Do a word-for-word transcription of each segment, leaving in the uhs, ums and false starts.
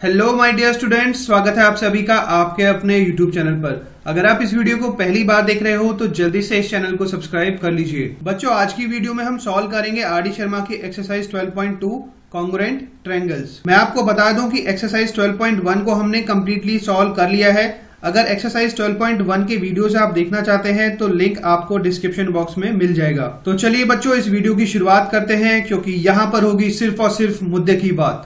Hello my dear students, स्वागत है आप सभी का आपके अपने यूट्यूब चैनल पर। अगर आप इस वीडियो को पहली बार देख रहे हो तो जल्दी से इस चैनल को सब्सक्राइब कर लीजिए। बच्चों, आज की वीडियो में हम सॉल्व करेंगे आर डी शर्मा की exercise twelve point two congruent triangles. मैं आपको बता दूं कि एक्सरसाइज ट्वेल्व पॉइंट वन को हमने कम्प्लीटली सॉल्व कर लिया है। अगर एक्सरसाइज ट्वेल्व पॉइंट वन के वीडियोस आप देखना चाहते हैं तो लिंक आपको डिस्क्रिप्शन बॉक्स में मिल जाएगा। तो चलिए बच्चों, इस वीडियो की शुरुआत करते हैं, क्योंकि यहाँ पर होगी सिर्फ और सिर्फ मुद्दे की बात।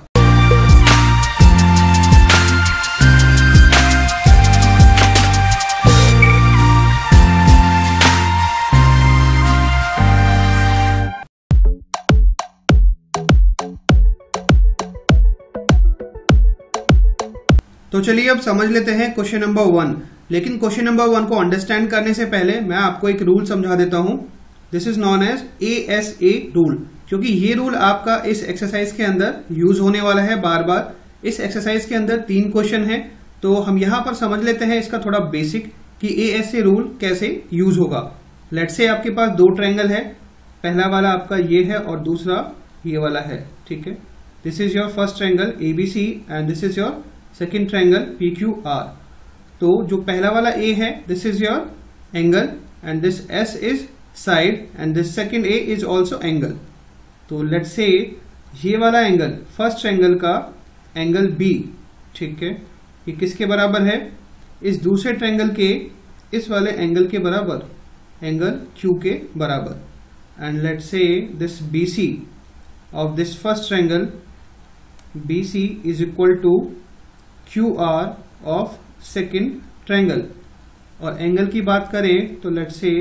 तो चलिए अब समझ लेते हैं क्वेश्चन नंबर वन। लेकिन क्वेश्चन नंबर वन को अंडरस्टैंड करने से पहले मैं आपको एक रूल समझा देता हूं। This is known as A S A rule, क्योंकि ये रूल आपका इस एक्सरसाइज के अंदर यूज होने वाला है बार बार। इस एक्सरसाइज के अंदर तीन क्वेश्चन है, तो हम यहां पर समझ लेते हैं इसका थोड़ा बेसिक कि ए एस ए रूल कैसे यूज होगा। लेट्स से आपके पास दो ट्रायंगल है, पहला वाला आपका ये है और दूसरा ये वाला है। ठीक है, this is your first triangle A B C and this is your second triangle P Q R. तो जो पहला वाला ए है, this is your angle and this S is side and this second A is also angle. तो let's say ये वाला angle first triangle का angle B, ठीक है, ये किसके बराबर है? इस दूसरे ट्रायंगल के इस वाले एंगल के बराबर, एंगल क्यू के बराबर। And let's say this B C of this first triangle B C is equal to Q R of second triangle. और एंगल की बात करें तो लेट्स से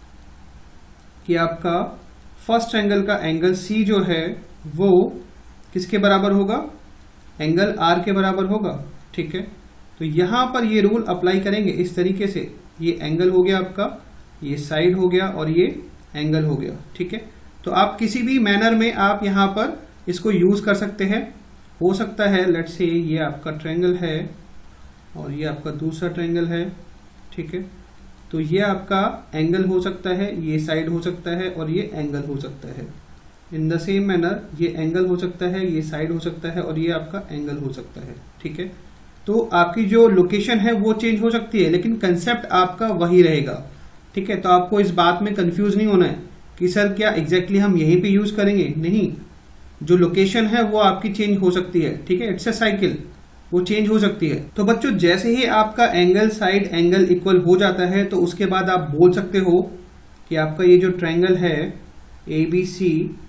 कि आपका फर्स्ट ट्रायंगल का एंगल सी जो है वो किसके बराबर होगा? एंगल आर के बराबर होगा। ठीक है, तो यहां पर ये रूल अप्लाई करेंगे इस तरीके से। ये एंगल हो गया आपका, ये साइड हो गया और ये एंगल हो गया। ठीक है, तो आप किसी भी मैनर में आप यहां पर इसको यूज कर सकते हैं। हो सकता है लेट्स से ये आपका ट्रायंगल है और ये आपका दूसरा ट्रायंगल है। ठीक है, तो ये आपका एंगल हो सकता है, ये साइड हो सकता है और ये एंगल हो सकता है। इन द सेम मैनर ये एंगल हो सकता है, ये साइड हो सकता है और ये आपका एंगल हो सकता है। ठीक है, तो आपकी जो लोकेशन है वो चेंज हो सकती है, लेकिन कंसेप्ट आपका वही रहेगा। ठीक है, तो आपको इस बात में कंफ्यूज नहीं होना है कि सर क्या एग्जैक्टली हम यहीं पे यूज करेंगे। नहीं, जो लोकेशन है वो आपकी चेंज हो सकती है। ठीक है, इट्स अ साइकिल, वो चेंज हो सकती है। तो बच्चों, जैसे ही आपका एंगल साइड एंगल इक्वल हो जाता है तो उसके बाद आप बोल सकते हो कि आपका ये जो ट्रायंगल है ए बी सी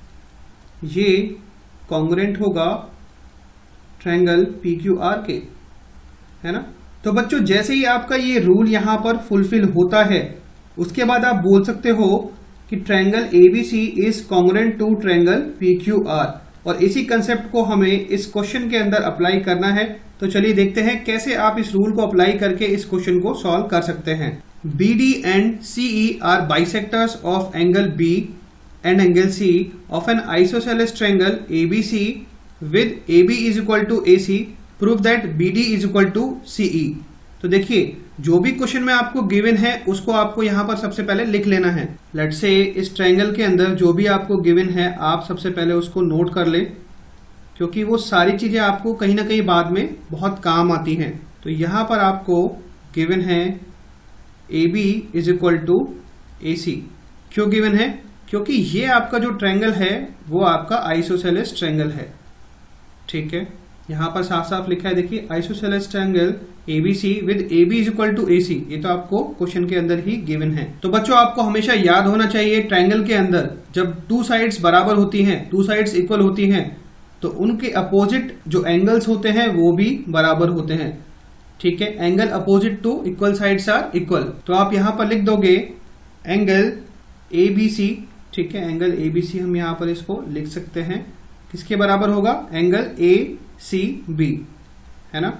ये कॉन्ग्रुएंट होगा ट्रायंगल पी क्यू आर के, है ना। तो बच्चों, जैसे ही आपका ये रूल यहां पर फुलफिल होता है उसके बाद आप बोल सकते हो कि triangle A B C is congruent to triangle P Q R. और इसी कंसेप्ट को हमें इस क्वेश्चन के अंदर अप्लाई करना है। तो चलिए देखते हैं कैसे आप इस रूल को अप्लाई करके इस क्वेश्चन को सॉल्व कर सकते हैं। B D and C E are bisectors of angle B and angle C of an isosceles triangle A B C with A B is equal to A C. Prove that B D is equal to C E. तो देखिए, जो भी question में आपको given है उसको आपको यहां पर सबसे पहले लिख लेना है। लेट्स से इस ट्रायंगल के अंदर जो भी आपको गिवन है आप सबसे पहले उसको नोट कर ले, क्योंकि वो सारी चीजें आपको कहीं ना कहीं बाद में बहुत काम आती हैं। तो यहां पर आपको गिवन है A B is equal to A C. क्यों गिवन है? क्योंकि ये आपका जो ट्रायंगल है वो आपका आइसोसेलेस ट्रायंगल है। ठीक है, यहां पर साफ साफ लिखा है, देखिए, isosceles triangle A B C with A B is equal to A C. ये तो आपको क्वेश्चन के अंदर ही गिवन है। तो बच्चों, आपको हमेशा याद होना चाहिए ट्रायंगल के अंदर जब टू साइड्स बराबर होती हैं, टू साइड्स इक्वल होती हैं, तो उनके अपोजिट जो एंगल्स होते हैं वो भी बराबर होते हैं। ठीक है, angle opposite to equal sides are equal. तो आप यहां पर लिख दोगे एंगल ए बी सी। ठीक है, एंगल ए बी सी हम यहां पर इसको लिख सकते हैं, किसके बराबर होगा? एंगल ए सी बी, है ना।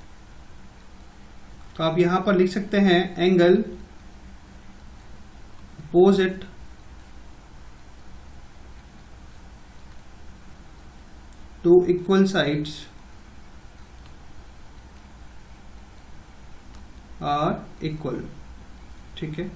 तो आप यहां पर लिख सकते हैं angle opposite to equal sides are equal. ठीक है,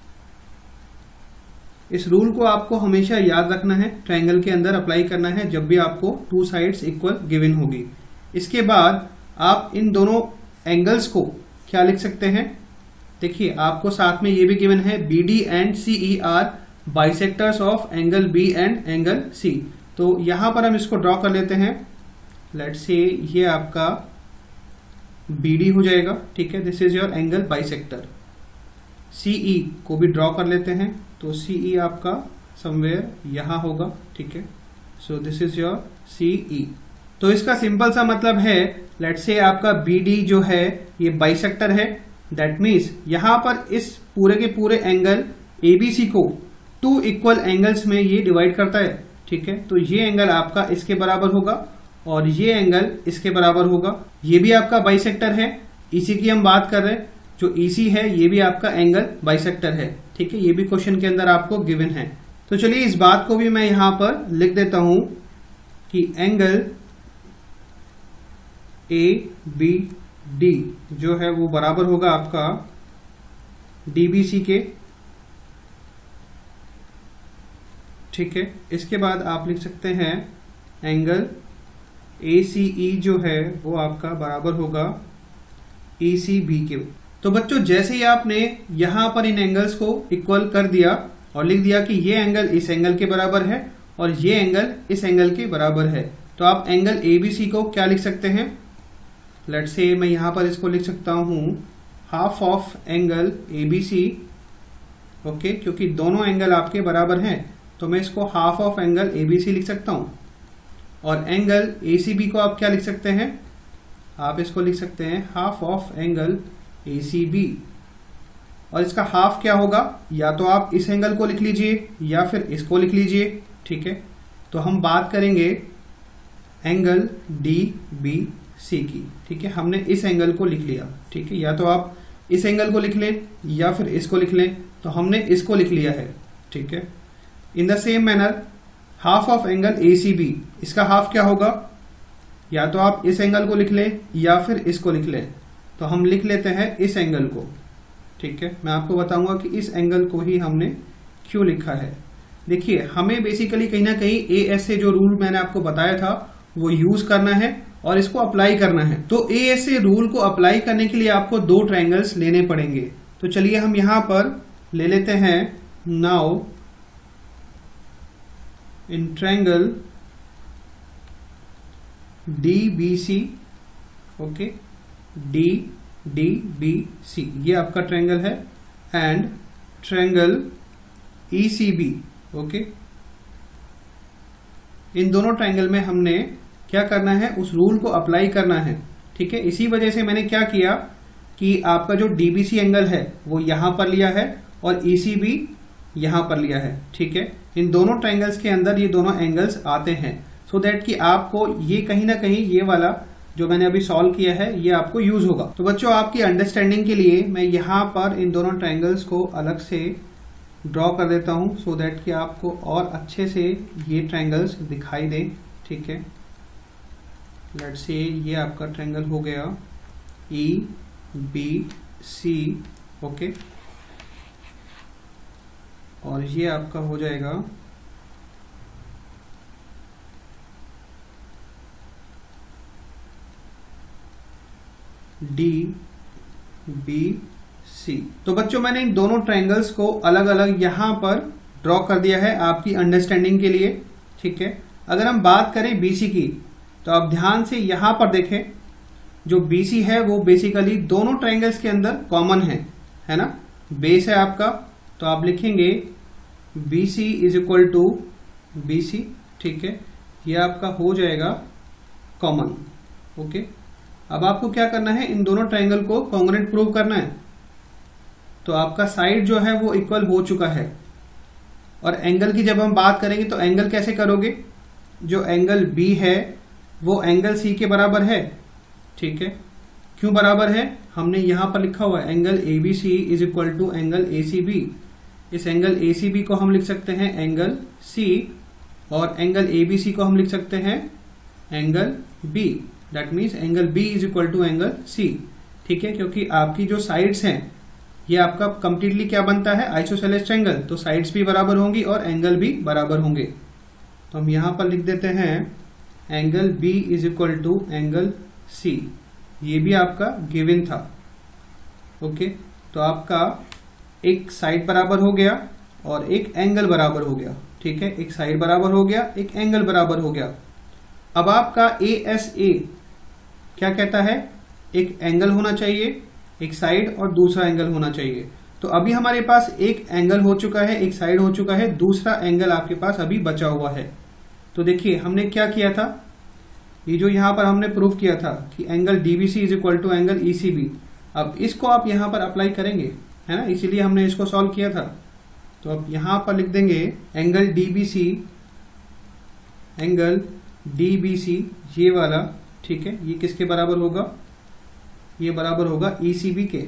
इस रूल को आपको हमेशा याद रखना है, ट्रायंगल के अंदर अप्लाई करना है जब भी आपको टू साइड्स इक्वल गिवन होगी। इसके बाद आप इन दोनों एंगल्स को क्या लिख सकते हैं? देखिए आपको साथ में ये भी गिवन है B D and C E are bisectors of angle B and angle C. तो यहां पर हम इसको ड्रॉ कर लेते हैं। लेट्स से ये आपका बी डी हो जाएगा, ठीक है, this is your angle bisector. CE को भी ड्रॉ कर लेते हैं, तो सीई आपका समवेयर यहां होगा, ठीक है, so this is your CE. तो इसका सिंपल सा मतलब है, लेट्स से आपका बी डी जो है ये बाइसेक्टर है, दैट मीन्स यहां पर इस पूरे के पूरे एंगल एबीसी को टू इक्वल एंगल्स में ये डिवाइड करता है, ठीक है। तो ये एंगल आपका इसके बराबर होगा और ये एंगल इसके बराबर होगा। ये भी आपका बाइसेक्टर है, इसी की हम बात कर रहे हैं, जो ईसी है ये भी आपका एंगल बाइसेक्टर है, ठीक है। ये भी क्वेश्चन के अंदर आपको गिवन है। तो चलिए इस बात को भी मैं यहां पर लिख देता हूं कि एंगल ए बी डी जो है वो बराबर होगा आपका डीबीसी के, ठीक है। इसके बाद आप लिख सकते हैं एंगल ए सी ई जो है वो आपका बराबर होगा ई सी बी के। तो बच्चों जैसे ही आपने यहां पर इन एंगल्स को इक्वल कर दिया और लिख दिया कि ये एंगल इस एंगल के बराबर है और ये एंगल इस एंगल के बराबर है, तो आप एंगल एबीसी को क्या लिख सकते हैं? लेट्स से मैं यहां पर इसको लिख सकता हूं half of angle ABC, okay, क्योंकि दोनों एंगल आपके बराबर हैं तो मैं इसको हाफ ऑफ एंगल एबीसी लिख सकता हूं। और एंगल एसीबी को आप क्या लिख सकते हैं? आप इसको लिख सकते हैं हाफ ऑफ एंगल एसीबी। और इसका हाफ क्या होगा? या तो आप इस एंगल को लिख लीजिए या फिर इसको लिख लीजिए, ठीक है। तो हम बात करेंगे एंगल डी बी सी की, ठीक है। हमने इस एंगल को लिख लिया, ठीक है, या तो आप इस एंगल को लिख लें या फिर इसको लिख लें, तो हमने इसको लिख लिया है, ठीक है। In the same manner half of angle ACB, इसका हाफ क्या होगा? या तो आप इस एंगल को लिख लें या फिर इसको लिख लें, तो हम लिख लेते हैं इस एंगल को, ठीक है। मैं आपको बताऊंगा कि इस एंगल को ही हमने क्यों लिखा है। देखिए हमें बेसिकली कहीं ना कहीं ए एस से जो रूल मैंने आपको बताया था वो यूज करना है और इसको अप्लाई करना है। तो ए एस से रूल को अप्लाई करने के लिए आपको दो ट्रायंगल्स लेने पड़ेंगे। तो चलिए हम यहां पर ले लेते हैं now in triangle D B C, okay, D D B C ये आपका ट्रायंगल है, and triangle E C B, okay. इन दोनों ट्रायंगल में हमने क्या करना है? उस रूल को अप्लाई करना है, ठीक है। इसी वजह से मैंने क्या किया कि आपका जो डीबीसी एंगल है वो यहां पर लिया है और ईसीबी यहां पर लिया है, ठीक है। इन दोनों ट्रायंगल्स के अंदर ये दोनों एंगल्स आते हैं, सो दैट कि आपको ये कहीं ना कहीं ये वाला जो मैंने अभी सॉल्व किया है ये आपको यूज होगा। तो बच्चों आपकी अंडरस्टैंडिंग के लिए मैं यहां पर इन दोनों ट्रायंगल्स को अलग से ड्रॉ कर देता हूं, सो दैट कि आपको और अच्छे से ये ट्रायंगल्स दिखाई दे, ठीक है। लेट्स से ये आपका ट्रायंगल हो गया ई बी सी, ओके, और ये आपका हो जाएगा डी बी सी। तो बच्चों मैंने इन दोनों ट्रायंगल्स को अलग अलग यहां पर ड्रॉ कर दिया है आपकी अंडरस्टैंडिंग के लिए, ठीक है। अगर हम बात करें बीसी की तो आप ध्यान से यहां पर देखें, जो बीसी है वो बेसिकली दोनों ट्रायंगल्स के अंदर कॉमन है, है ना। बेस है आपका, तो आप लिखेंगे BC is equal to BC, ठीक है। ये आपका हो जाएगा कॉमन, ओके। अब आपको क्या करना है? इन दोनों ट्रायंगल को कॉन्ग्रुएंट प्रूव करना है। तो आपका साइड जो है वो इक्वल हो चुका है। और एंगल की जब हम बात करेंगे तो एंगल कैसे करोगे? जो एंगल बी है वो एंगल सी के बराबर है, ठीक है। क्यों बराबर है? हमने यहां पर लिखा हुआ है angle ABC is equal to angle ACB. इस एंगल एसीबी को हम लिख सकते हैं एंगल सी और एंगल एबीसी को हम लिख सकते हैं angle B. That means angle B is equal to angle C, ठीक है। क्योंकि आपकी जो साइड्स हैं ये आपका कंप्लीटली क्या बनता है? Isosceles triangle. तो साइड्स भी बराबर होंगी और एंगल भी बराबर होंगे। तो हम यहां पर लिख देते हैं angle B is equal to angle C, ये भी आपका गिवन था। ओके, तो आपका एक साइड बराबर हो गया और एक एंगल बराबर हो गया। ठीक है, एक साइड बराबर हो गया, एक एंगल बराबर हो गया। अब आपका ए एस ए क्या कहता है, एक एंगल होना चाहिए, एक साइड और दूसरा एंगल होना चाहिए। तो अभी हमारे पास एक एंगल हो चुका है, एक साइड हो चुका है, दूसरा एंगल आपके पास अभी बचा हुआ है। तो देखिए हमने क्या किया था, ये जो यहां पर हमने प्रूफ किया था कि angle DBC is equal to angle ECB. अब इसको आप यहां पर अप्लाई करेंगे, है ना, इसीलिए हमने इसको सॉल्व किया था। तो अब यहां पर लिख देंगे एंगल डीबीसी, एंगल डीबीसी ये वाला, ठीक है, ये किसके बराबर होगा, ये बराबर होगा ईसीबी के।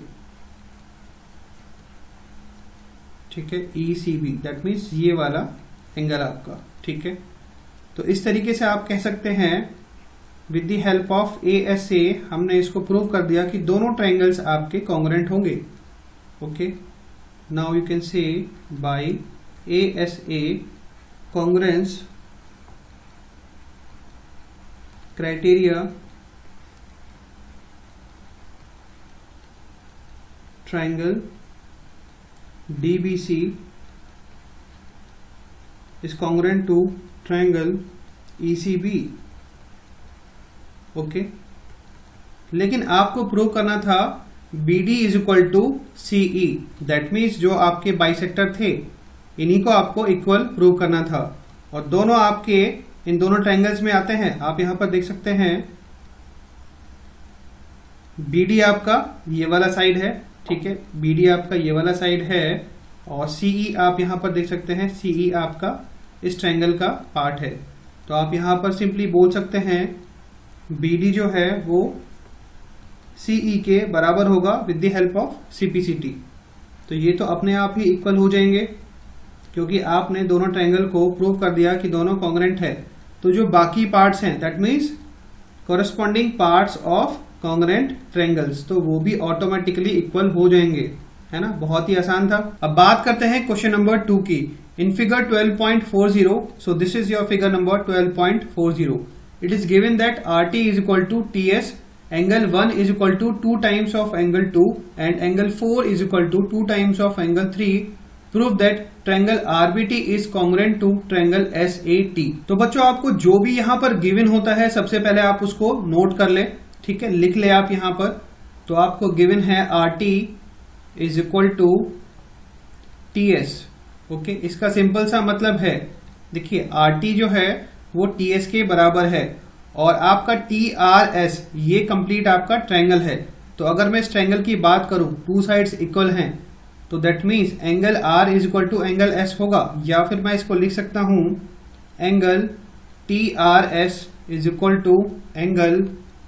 ठीक है, ईसीबी दैट मीन्स ये वाला एंगल आपका। ठीक है, तो इस तरीके से आप कह सकते हैं with the help of A S A हमने इसको प्रूव कर दिया कि दोनों ट्रायंगल्स आपके कॉन्ग्रुएंट होंगे। Okay, now you can say by A S A congruence criteria triangle D B C is congruent to triangle E C B। Okay, लेकिन आपको प्रूव करना था B D is equal to C E, that means जो आपके bisector थे इन्हीं को आपको इक्वल प्रूव करना था, और दोनों आपके इन दोनों ट्रायंगल्स में आते हैं। आप यहां पर देख सकते हैं B D आपका ये वाला साइड है, ठीक है, B D आपका ये वाला साइड है, और C E आप यहां पर देख सकते हैं C E आपका इस ट्रायंगल का पार्ट है। तो आप यहां पर सिंपली बोल सकते हैं B D जो है वो C E के बराबर होगा with the help of C P C T। तो ये तो अपने आप ही इक्वल हो जाएंगे क्योंकि आपने दोनों ट्रायंगल को प्रूव कर दिया कि दोनों कॉन्ग्रुएंट है। तो जो बाकी पार्ट्स हैं that means corresponding parts of congruent triangles, तो वो भी ऑटोमेटिकली इक्वल हो जाएंगे, है ना, बहुत ही आसान था। अब बात करते हैं क्वेश्चन नंबर टू की। In figure twelve point four zero, so this is your figure number twelve point four zero. It is given that R T is equal to T S, angle one is equal to two times of angle two and angle four is equal to two times of angle three. Prove that triangle R B T is congruent to triangle S A T. तो बच्चों आपको जो भी यहाँ पर given होता है सबसे पहले आप उसको नोट कर ले, ठीक है, लिख ले आप यहां पर। तो आपको गिवन है R T is equal to T S. Okay, इसका सिंपल सा मतलब है, देखिए आर टी जो है वो टी एस के बराबर है और आपका टी आर एस ये कंप्लीट आपका ट्रायंगल है। तो अगर मैं इस ट्रायंगल की बात करूं, टू साइड्स इक्वल हैं, तो that means angle R is equal to angle S होगा, या फिर मैं इसको लिख सकता हूं angle T R S is equal to angle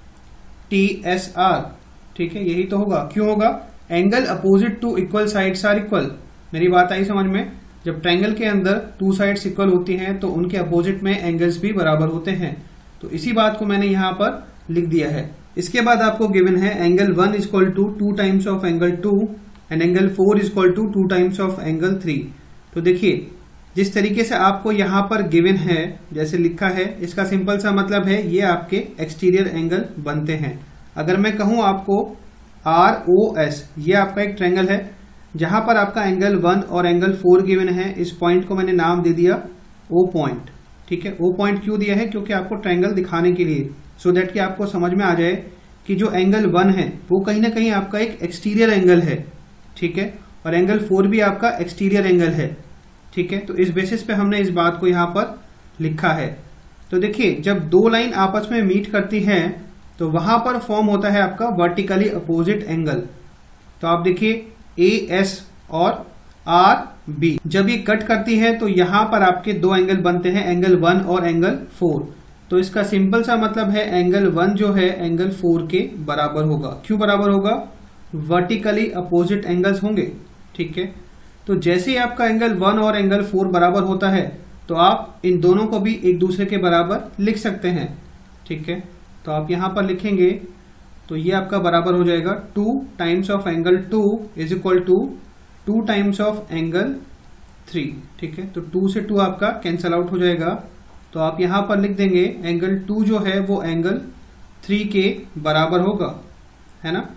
T S R. ठीक है, यही तो होगा। क्यों होगा, angle opposite to equal sides are equal. मेरी बात आई समझ में, जब ट्रायंगल के अंदर टू साइड्स इक्वल होती हैं तो उनके अपोजिट में एंगल्स भी बराबर होते हैं। तो इसी बात को मैंने यहां पर लिख दिया है। इसके बाद आपको गिवन है angle one is equal to two times of angle two and angle four is equal to two times of angle three. तो देखिए जिस तरीके से आपको यहां पर गिवन है, जैसे लिखा है, इसका सिंपल सा मतलब है ये आपके एक्सटीरियर एंगल बनते हैं। अगर मैं कहूं आपको आर ओ एस, ये आपका एक ट्रायंगल है जहां पर आपका एंगल वन और एंगल फोर गिवन है। इस पॉइंट को मैंने नाम दे दिया ओ पॉइंट। ठीक है, ओ पॉइंट क्यों दिया है, क्योंकि आपको ट्रायंगल दिखाने के लिए, सो दैट कि आपको समझ में आ जाए कि जो एंगल वन है वो कहीं ना कहीं आपका एक एक्सटीरियर एंगल है। ठीक है, और एंगल फोर भी आपका एक्सटीरियर एंगल है। ठीक है, तो इस बेसिस पे हमने इस बात को यहां पर लिखा है। तो देखिए जब दो लाइन आपस में मीट करती हैं तो वहां पर फॉर्म होता है आपका वर्टिकली अपोजिट एंगल। तो आप देखिए ए एस और आर बी, जब ये कट करती है तो यहां पर आपके दो एंगल बनते हैं, एंगल वन और एंगल फोर। तो इसका सिंपल सा मतलब है एंगल वन जो है एंगल फोर के बराबर होगा। क्यों बराबर होगा, वर्टिकली अपोजिट एंगल्स होंगे। ठीक है, तो जैसे ही आपका एंगल वन और एंगल फोर बराबर होता है तो आप इन दोनों को भी एक दूसरे के बराबर लिख सकते हैं। ठीक है, तो आप यहां पर लिखेंगे तो ये आपका बराबर हो जाएगा two times of angle two is equal to two times of angle three. ठीक है, तो टू से टू आपका कैंसल आउट हो जाएगा। तो आप यहां पर लिख देंगे एंगल टू जो है वो एंगल थ्री के बराबर होगा। है ना।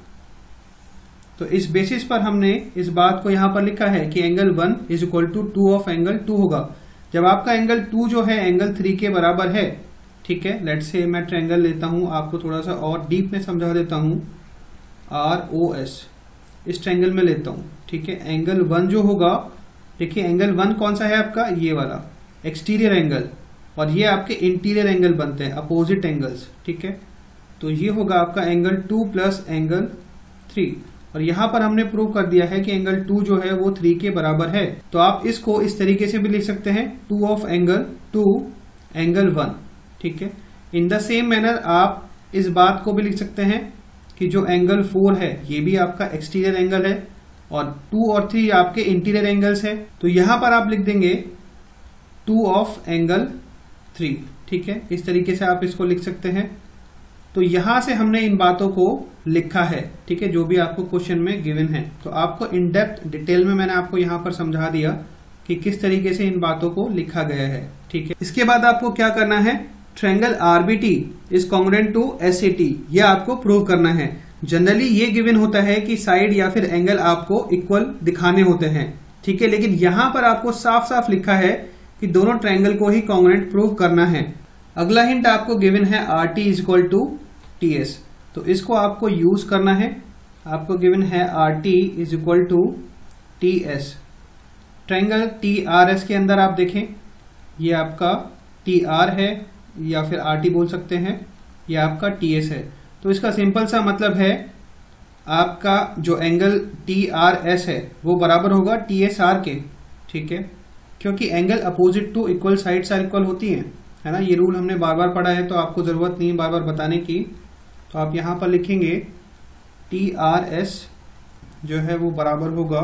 तो इस बेसिस पर हमने इस बात को यहां पर लिखा है कि angle one is equal to two of angle two होगा। जब आपका एंगल टू जो है एंगल थ्री के बराबर है, ठीक है, लेट्स से मैं ट्रायंगल लेता हूं, आपको थोड़ा सा और डीप में समझा देता हूं। आर ओ एस इस ट्रायंगल में लेता हूं, ठीक है। एंगल वन जो होगा, देखिए एंगल वन कौन सा है आपका, ये वाला एक्सटीरियर एंगल, और ये आपके इंटीरियर एंगल बनते हैं, अपोजिट एंगल्स, ठीक है। तो ये होगा आपका angle two plus angle three, और यहां पर हमने प्रूव कर दिया है कि एंगल टू जो है वो थ्री के बराबर है। तो आप इसको इस तरीके से भी लिख सकते हैं, two of angle two angle one, ठीक है। इन द सेम मैनर आप इस बात को भी लिख सकते हैं कि जो एंगल फोर है ये भी आपका एक्सटीरियर एंगल है, और टू और थ्री आपके इंटीरियर एंगल्स है। तो यहां पर आप लिख देंगे टू ऑफ एंगल थ्री, ठीक है। इस तरीके से आप इसको लिख सकते हैं। तो यहां से हमने इन बातों को लिखा है, ठीक है, जो भी आपको क्वेश्चन में गिवन है। तो आपको इन डेप्थ डिटेल में मैंने आपको यहां पर समझा दिया कि किस तरीके से इन बातों को लिखा गया है, ठीक है। इसके बाद आपको क्या करना है, triangle RBT is congruent to SAT, ये आपको प्रूव करना है। जनरली ये गिवन होता है कि साइड या फिर एंगल आपको इक्वल दिखाने होते हैं, ठीक है, लेकिन यहां पर आपको साफ साफ लिखा है कि दोनों ट्रायंगल को ही कॉन्ग्रुएंट प्रूव करना है। अगला हिंट आपको गिवन है R T is equal to T S, तो इसको आपको यूज करना है। आपको गिवन है R T is equal to T S. Triangle T R S के अंदर आप देखें, ये आपका टी आर है या फिर आर टी बोल सकते हैं, ये आपका टी एस है। तो इसका सिंपल सा मतलब है आपका जो एंगल टी आर एस है वो बराबर होगा टी एस आर के, ठीक है, क्योंकि angle opposite to equal sides are equal होती हैं, है ना। ये रूल हमने बार बार पढ़ा है, तो आपको जरूरत नहीं है बार बार बताने की। तो आप यहां पर लिखेंगे टी आर एस जो है वो बराबर होगा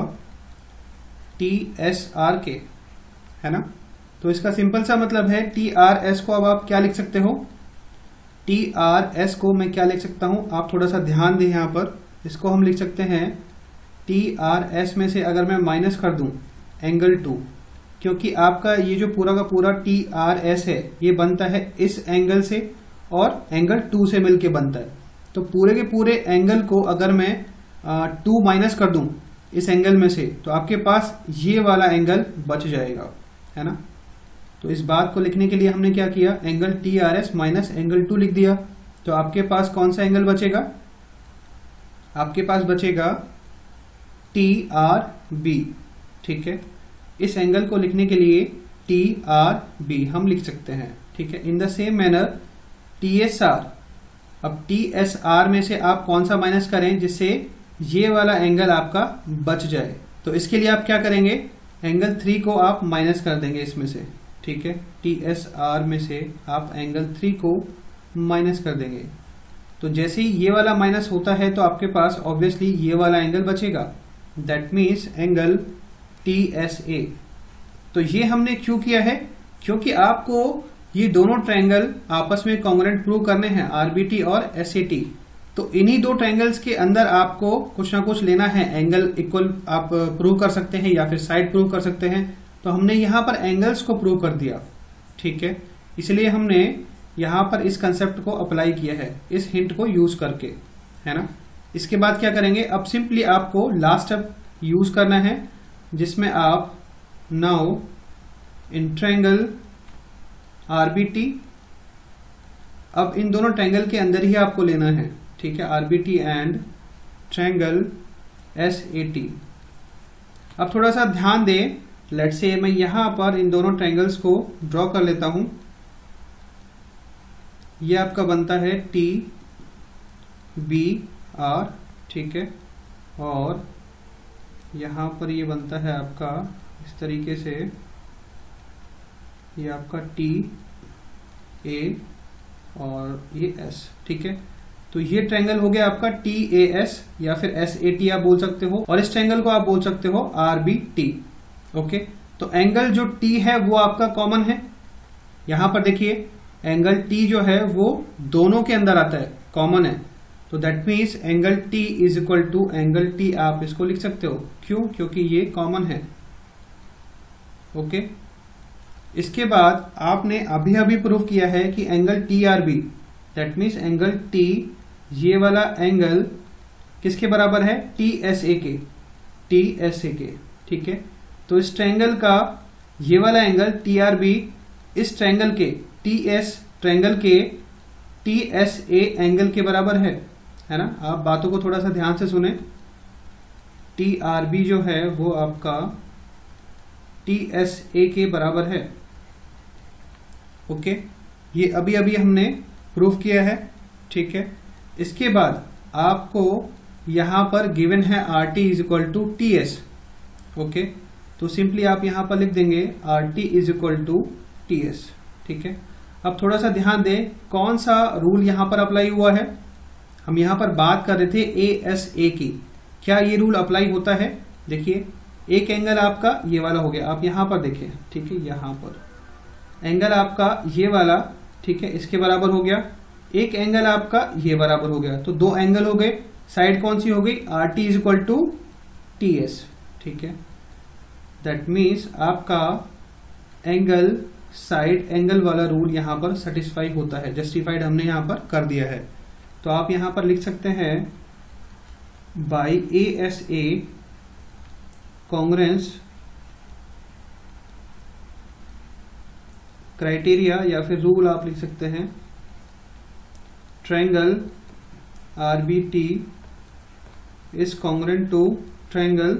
टी एस आर के, है ना। तो इसका सिंपल सा मतलब है टी आर एस को अब आप क्या लिख सकते हो, टी आर एस को मैं क्या लिख सकता हूं, आप थोड़ा सा ध्यान दें यहां पर। इसको हम लिख सकते हैं टी आर एस में से अगर मैं माइनस कर दूं एंगल टू, क्योंकि आपका ये जो पूरा का पूरा टी आर एस है ये बनता है इस एंगल से और एंगल टू से मिलके बनता है। तो पूरे के पूरे एंगल को अगर मैं टू माइनस कर दूं इस एंगल में से, तो आपके पास ये वाला एंगल बच जाएगा, है ना। तो इस बात को लिखने के लिए हमने क्या किया, angle T R S minus angle two लिख दिया। तो आपके पास कौन सा एंगल बचेगा, आपके पास बचेगा टी आर बी, ठीक है। इस एंगल को लिखने के लिए टी आर बी हम लिख सकते हैं, ठीक है। In the same manner T S R, अब टी एस आर में से आप कौन सा माइनस करें जिससे ये वाला एंगल आपका बच जाए। तो इसके लिए आप क्या करेंगे, एंगल थ्री को आप माइनस कर देंगे इसमें से, ठीक है। टी एस आर में से आप एंगल थ्री को माइनस कर देंगे। तो जैसे ही ये वाला माइनस होता है तो आपके पास ऑब्वियसली ये वाला एंगल बचेगा, that means angle T S A. तो ये हमने क्यों किया है, क्योंकि आपको ये दोनों ट्रायंगल आपस में कॉन्ग्रुएंट प्रूव करने हैं, आरबीटी और एसएटी। तो इन्हीं दो ट्रायंगल्स के अंदर आपको कुछ ना कुछ लेना है, एंगल इक्वल आप प्रूव कर सकते हैं या फिर साइड प्रूव कर सकते हैं। तो हमने यहां पर एंगल्स को प्रूव कर दिया, ठीक है, इसलिए हमने यहां पर इस कंसेप्ट को अप्लाई किया है इस हिंट को यूज करके, है ना। इसके बाद क्या करेंगे, अब सिंपली आपको लास्ट स्टेप यूज करना है जिसमें आप नाउ इन ट्रायंगल आरबीटी, अब इन दोनों ट्रायंगल के अंदर ही आपको लेना है, ठीक है, आरबीटी एंड ट्रायंगल एसएटी। अब थोड़ा सा ध्यान दें, लेट्स से मैं यहां पर इन दोनों ट्रायंगल्स को ड्रॉ कर लेता हूं। ये आपका बनता है टी बी आर, ठीक है, और यहां पर ये बनता है आपका इस तरीके से, ये आपका टी ए और ये एस, ठीक है। तो ये ट्रायंगल हो गया आपका टी ए एस या फिर एस ए टी आप बोल सकते हो, और इस ट्रायंगल को आप बोल सकते हो आर बी टी, ओके। तो एंगल जो टी है वो आपका कॉमन है, यहां पर देखिए एंगल टी जो है वो दोनों के अंदर आता है, कॉमन है। तो that means angle T is equal to angle T, आप इसको लिख सकते हो, क्यों, क्योंकि ये कॉमन है, ओके। इसके बाद आपने अभी अभी प्रूव किया है कि angle T R B, that means angle T, ये वाला एंगल किसके बराबर है, टी एस ए के, टी एस ए के, ठीक है। तो इस ट्रायंगल का ये वाला एंगल टी आर बी इस ट्रायंगल के टी एस ट्रायंगल के टी एस ए एंगल के बराबर है, है ना। आप बातों को थोड़ा सा ध्यान से सुने। टी आर बी जो है वो आपका टी एस ए के बराबर है, ओके। ये अभी अभी हमने प्रूफ किया है, ठीक है। इसके बाद आपको यहां पर गिवन है R T is equal to T S, okay. तो सिंपली आप यहां पर लिख देंगे R T is equal to T S, ठीक है। अब थोड़ा सा ध्यान दें कौन सा रूल यहां पर अप्लाई हुआ है। हम यहां पर बात कर रहे थे ए एस ए की, क्या ये रूल अप्लाई होता है। देखिए एक एंगल आपका ये वाला हो गया, आप यहां पर देखिए, ठीक है। यहां पर एंगल आपका ये वाला, ठीक है, इसके बराबर हो गया। एक एंगल आपका ये बराबर हो गया, तो दो एंगल हो गए। साइड कौन सी हो गई, R T is equal to T S, ठीक है। दैट मीन्स आपका एंगल साइड एंगल वाला रूल यहां पर सेटिस्फाई होता है, जस्टिफाइड हमने यहां पर कर दिया है। तो आप यहां पर लिख सकते हैं by A S A congruence criteria, या फिर रूल आप लिख सकते हैं triangle R B T is congruent to triangle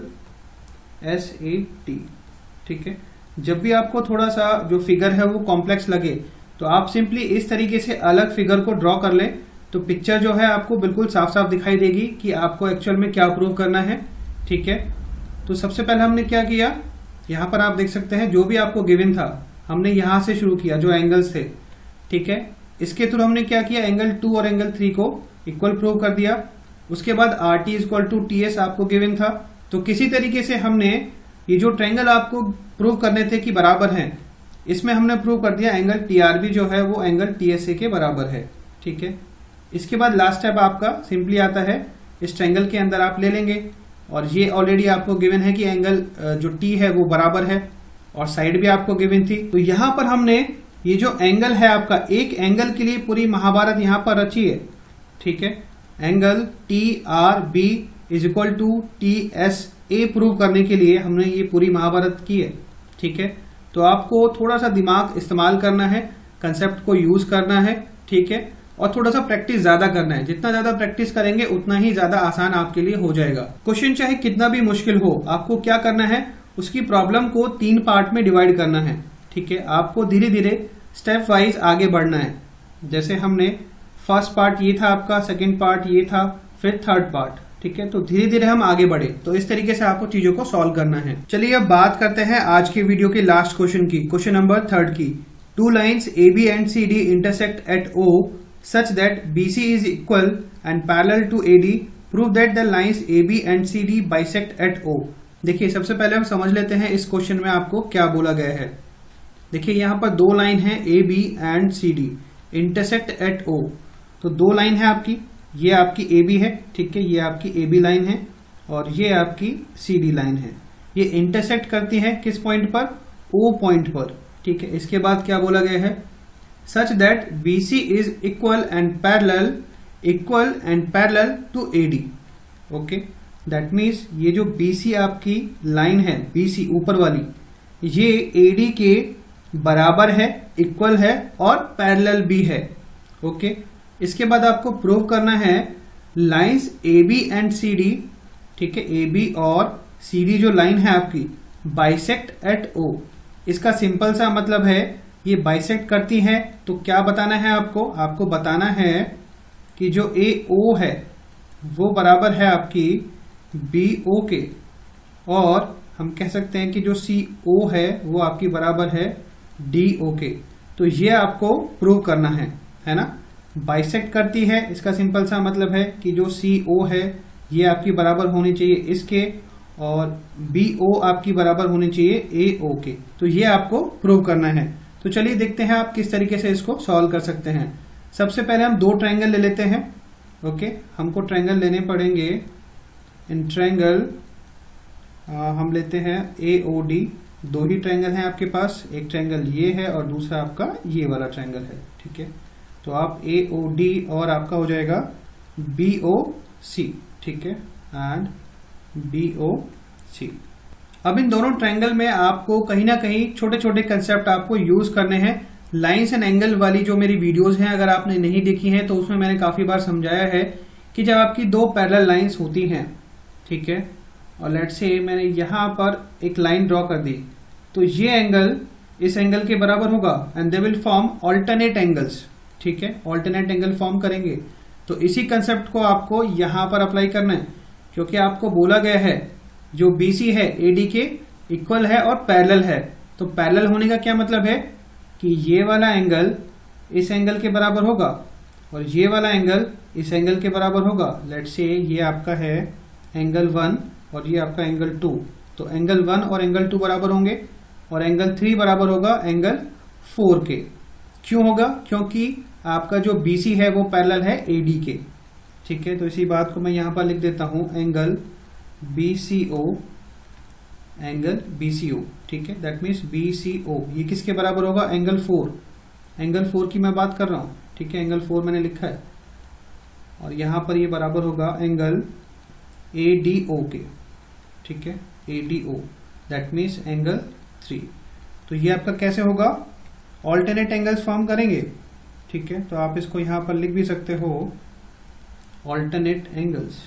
S A T, ठीक है। जब भी आपको थोड़ा सा जो फिगर है वो कॉम्प्लेक्स लगे तो आप सिंपली इस तरीके से अलग फिगर को ड्रॉ कर लें, तो पिक्चर जो है आपको बिल्कुल साफ साफ दिखाई देगी कि आपको एक्चुअल में क्या प्रूव करना है, ठीक है। तो सबसे पहले हमने क्या किया, यहां पर आप देख सकते हैं जो भी आपको गिवन था हमने यहां से शुरू किया, जो एंगल्स थे, ठीक है। इसके थ्रू हमने क्या किया, एंगल टू और एंगल थ्री को इक्वल प्रूव कर दिया। उसके बाद R T is equal to T S आपको गिवन था, तो किसी तरीके से हमने ये जो ट्रायंगल आपको प्रूव करने थे कि बराबर हैं, इसमें हमने प्रूव कर दिया एंगल टी आर बी जो है वो एंगल टी एस ए के बराबर है, ठीक है। इसके बाद लास्ट स्टेप आपका सिंपली आता है, इस ट्रायंगल के अंदर आप ले लेंगे, और ये ऑलरेडी आपको गिवन है कि एंगल जो टी है वो बराबर है, और साइड भी आपको गिवन थी। तो यहां पर हमने ये जो एंगल है आपका, एक एंगल के लिए पूरी महाभारत यहां पर रची है, ठीक है। Angle T R B is equal to T S A prove करने के लिए हमने ये पूरी महाभारत की है, ठीक है। तो आपको थोड़ा सा दिमाग इस्तेमाल करना है, कंसेप्ट को यूज करना है, ठीक है, और थोड़ा सा प्रैक्टिस ज्यादा करना है। जितना ज्यादा प्रैक्टिस करेंगे उतना ही ज्यादा आसान आपके लिए हो जाएगा। क्वेश्चन चाहे कितना भी मुश्किल हो, आपको क्या करना है, उसकी प्रॉब्लम को तीन पार्ट में डिवाइड करना है, ठीक है। आपको धीरे धीरे स्टेप वाइज आगे बढ़ना है। जैसे हमने फर्स्ट पार्ट ये था आपका, सेकंड पार्ट ये था, फिर थर्ड पार्ट, ठीक है। तो धीरे धीरे हम आगे बढ़े, तो इस तरीके से आपको चीजों को सॉल्व करना है। चलिए अब बात करते हैं आज के वीडियो के लास्ट क्वेश्चन की, क्वेश्चन नंबर थर्ड की। Two lines A B and C D intersect at O such that B C is equal and parallel to A D. Prove that the lines A B and C D bisect at O. देखिए सबसे पहले हम समझ लेते हैं इस question में आपको क्या बोला गया है। देखिए यहाँ पर दो लाइन है A B and C D intersect at O। तो दो लाइन है आपकी, ये आपकी A B है, ठीक है, ये आपकी A B लाइन है, और ये आपकी C D लाइन है। ये इंटरसेक्ट करती है किस पॉइंट पर, O पॉइंट पर, ठीक है। इसके बाद क्या बोला गया है, such that B C is equal and parallel equal and parallel to A D. Okay, that means ये जो B C आपकी लाइन है, B C ऊपर वाली, ये A D के बराबर है, इक्वल है और पैरेलल भी है। Okay okay? इसके बाद आपको प्रूव करना है lines A B and C D, ठीक है, A B और C D जो लाइन है आपकी बाइसेक्ट एट O। इसका सिंपल सा मतलब है ये बाइसेक्ट करती हैं, तो क्या बताना है आपको, आपको बताना है कि जो ए ओ है वो बराबर है आपकी बी ओ के, और हम कह सकते हैं कि जो सी ओ है वो आपकी बराबर है डी ओ के। तो ये आपको प्रूव करना है, है ना। बाइसेक्ट करती है, इसका सिंपल सा मतलब है कि जो सी ओ है ये आपकी बराबर होनी चाहिए इसके, और बी ओ आपकी बराबर होनी चाहिए ए ओ के। तो ये आपको प्रूव करना है। तो चलिए देखते हैं आप किस तरीके से इसको सॉल्व कर सकते हैं। सबसे पहले हम दो ट्रायंगल ले लेते हैं। ओके, हमको ट्रायंगल लेने पड़ेंगे। इन ट्रायंगल हम लेते हैं ए ओ डी। दो ही ट्रायंगल हैं आपके पास, एक ट्रायंगल ये है और दूसरा आपका ये वाला ट्रायंगल है, ठीक है। तो आप ए ओ डी और आपका हो जाएगा बी ओ सी, ठीक है, एंड बी ओ सी। अब इन दोनों ट्रायंगल में आपको कहीं ना कहीं छोटे छोटे कंसेप्ट आपको यूज करने हैं। लाइंस एंड एंगल वाली जो मेरी वीडियोस हैं, अगर आपने नहीं देखी हैं तो उसमें मैंने काफी बार समझाया है कि जब आपकी दो पैरेलल लाइंस होती हैं, ठीक है, और लेट्स से मैंने यहां पर एक लाइन ड्रॉ कर दी, तो ये एंगल इस एंगल के बराबर होगा and they will form alternate angles, ठीक है, ऑल्टरनेट एंगल फॉर्म करेंगे। तो इसी कंसेप्ट को आपको यहां पर अप्लाई करना है, क्योंकि आपको बोला गया है जो B C है A D के इक्वल है और पैरेलल है। तो पैरेलल होने का क्या मतलब है कि ये वाला एंगल इस एंगल के बराबर होगा और ये वाला एंगल इस एंगल के बराबर होगा। लेट्स से ये आपका है एंगल वन और ये आपका एंगल टू, तो एंगल वन और एंगल टू बराबर होंगे और एंगल थ्री बराबर होगा एंगल फोर के। क्यों होगा? क्योंकि आपका जो B C है वो पैरेलल है A D के, ठीक है। तो इसी बात को मैं यहां पर लिख देता हूं, angle B C O, angle B C O, ठीक है, that means B C O ये किसके बराबर होगा? एंगल फोर, एंगल फोर की मैं बात कर रहा हूं, ठीक है, एंगल फोर मैंने लिखा है और यहां पर ये बराबर होगा एंगल A D O के, ठीक है, A D O, that means angle three. तो ये आपका कैसे होगा? ऑल्टरनेट एंगल्स फॉर्म करेंगे, ठीक है। तो आप इसको यहां पर लिख भी सकते हो, ऑल्टरनेट एंगल्स,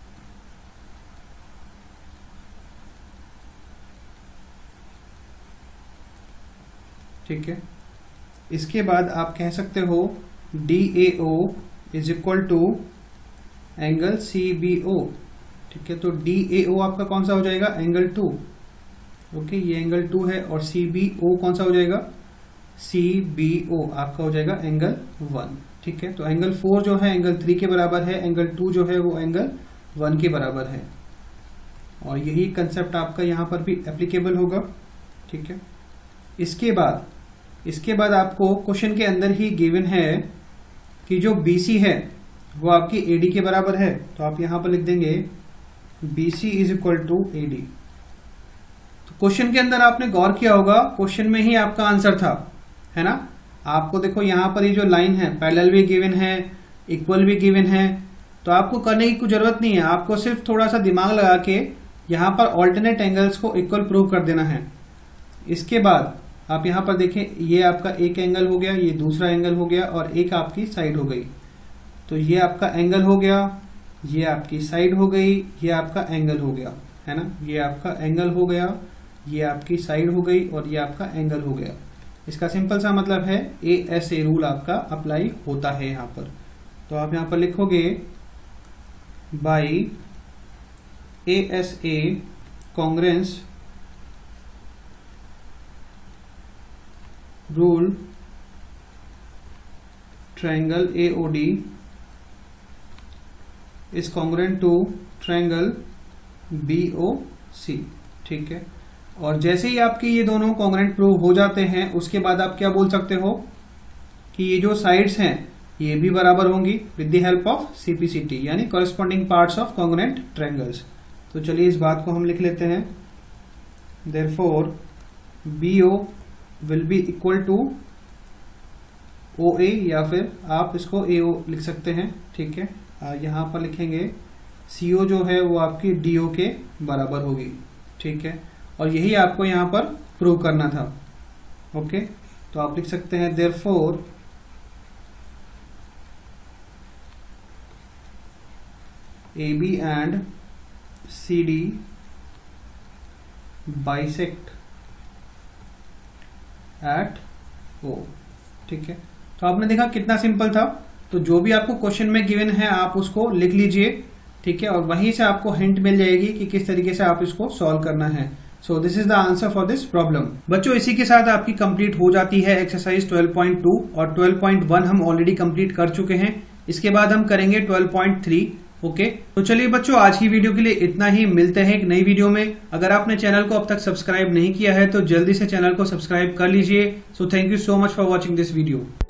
ठीक है। इसके बाद आप कह सकते हो D A O is equal to angle C B O, ठीक है। तो D A O आपका कौन सा हो जाएगा? एंगल टू, ओके, ये एंगल टू है और C B O कौन सा हो जाएगा? C B O आपका हो जाएगा एंगल वन, ठीक है। तो एंगल फोर जो है एंगल थ्री के बराबर है, एंगल टू जो है वो एंगल वन के बराबर है और यही कंसेप्ट आपका यहां पर भी एप्लीकेबल होगा, ठीक है। इसके बाद इसके बाद आपको क्वेश्चन के अंदर ही गिवन है कि जो B C है वो आपकी A D के बराबर है, तो आप यहां पर लिख देंगे B C is equal to A D। तो क्वेश्चन के अंदर आपने गौर किया होगा, क्वेश्चन में ही आपका आंसर था, है ना। आपको देखो यहां पर ये जो लाइन है पैरेलल भी गिवन है, इक्वल भी गिवन है, तो आपको करने की कोई जरूरत नहीं है, आपको सिर्फ थोड़ा सा दिमाग लगा के यहां पर ऑल्टरनेट एंगल्स को इक्वल प्रूव कर देना है। इसके बाद आप यहां पर देखें, ये आपका एक एंगल हो गया, ये दूसरा एंगल हो गया और एक आपकी साइड हो गई। तो ये आपका एंगल हो गया, ये आपकी साइड हो गई, ये आपका एंगल हो गया, है ना, ये आपका एंगल हो गया, ये आपकी साइड हो गई और ये आपका एंगल हो गया। इसका सिंपल सा मतलब है ए एस ए रूल आपका अप्लाई होता है यहां पर। तो आप यहां पर लिखोगे by A S A congruence rule triangle A O D is congruent to triangle B O C, ठीक है। और जैसे ही आपके ये दोनों कॉन्ग्रेंट प्रूव हो जाते हैं, उसके बाद आप क्या बोल सकते हो कि ये जो साइड्स हैं ये भी बराबर होंगी with the help of C P C T, यानी corresponding parts of congruent triangles. तो चलिए इस बात को हम लिख लेते हैं, therefore B O will be equal to O A, या फिर आप इसको A O लिख सकते हैं, ठीक है। यहां पर लिखेंगे C O जो है वो आपकी D O के बराबर होगी, ठीक है, और यही आपको यहां पर प्रूव करना था, ओके। तो आप लिख सकते हैं therefore A B and C D bisect at O, ठीक है। तो आपने देखा कितना सिंपल था। तो जो भी आपको क्वेश्चन में गिवन है आप उसको लिख लीजिए, ठीक है, और वहीं से आपको हिंट मिल जाएगी कि किस तरीके से आप इसको सॉल्व करना है। So this is the answer for this problem. बच्चों, इसी के साथ आपकी कंप्लीट हो जाती है एक्सरसाइज ट्वेल्व पॉइंट टू और ट्वेल्व पॉइंट वन हम ऑलरेडी कंप्लीट कर चुके हैं। इसके बाद हम करेंगे ट्वेल्व पॉइंट थ्री, ओके। तो चलिए बच्चों, आज की वीडियो के लिए इतना ही, मिलते हैं एक नई वीडियो में। अगर आपने चैनल को अब तक सब्सक्राइब नहीं किया है तो जल्दी से चैनल को सब्सक्राइब कर लीजिए। So thank you so much for watching this video.